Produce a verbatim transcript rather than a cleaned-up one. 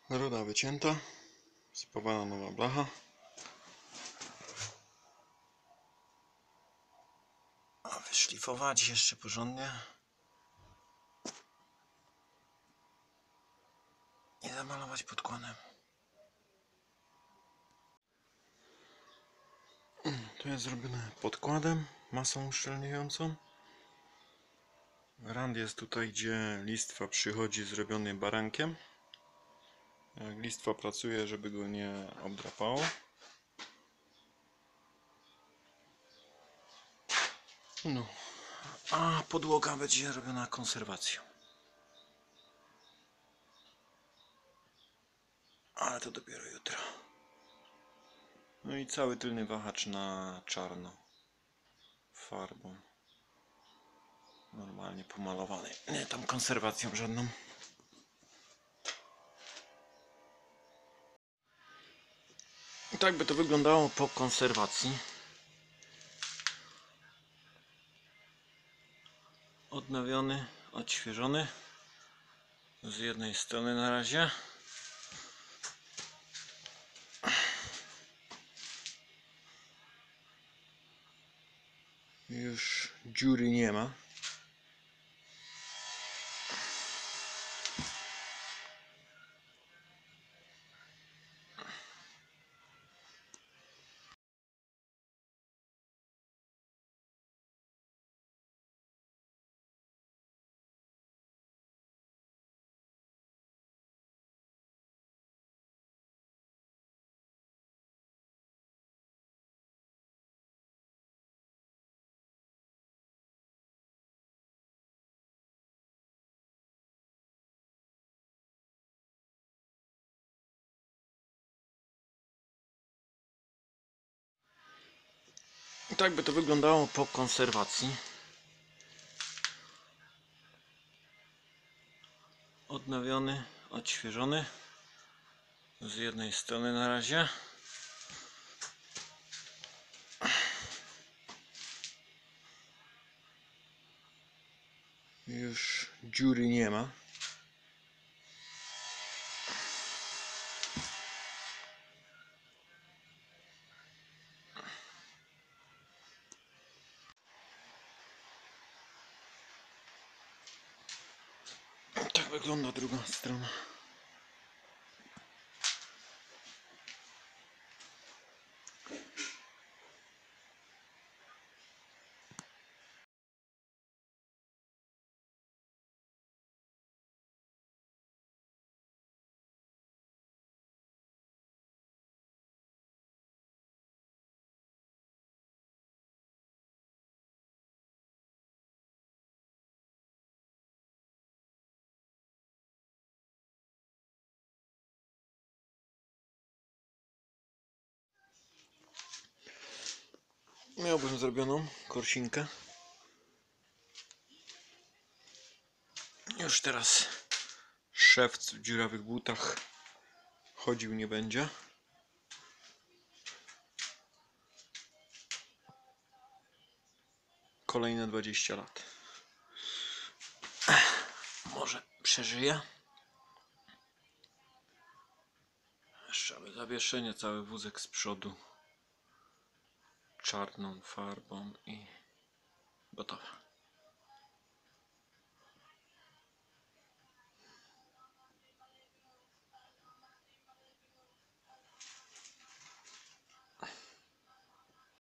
Ruda wycięta, spawana nowa blacha. A wyszlifować jeszcze porządnie i zamalować podkładem. To jest zrobione podkładem, masą uszczelniającą. Rand jest tutaj, gdzie listwa przychodzi zrobiony barankiem. Jak listwa pracuje, żeby go nie obdrapało. No, a podłoga będzie robiona konserwacją. Ale to dopiero jutro. No i cały tylny wahacz na czarno farbą. Normalnie pomalowany. Nie tam konserwacją żadną. I tak by to wyglądało po konserwacji. Odnowiony, odświeżony. Z jednej strony na razie. Już dziury nie ma. I tak by to wyglądało po konserwacji. Odnowiony, odświeżony. Z jednej strony na razie. Już dziury nie ma. Tak wygląda druga strona. Miałbym zrobioną korsinkę. Już teraz szewc w dziurawych butach chodził nie będzie. Kolejne dwadzieścia lat. Może przeżyje. Jeszcze ale zawieszenie, cały wózek z przodu czarną farbą i gotowe.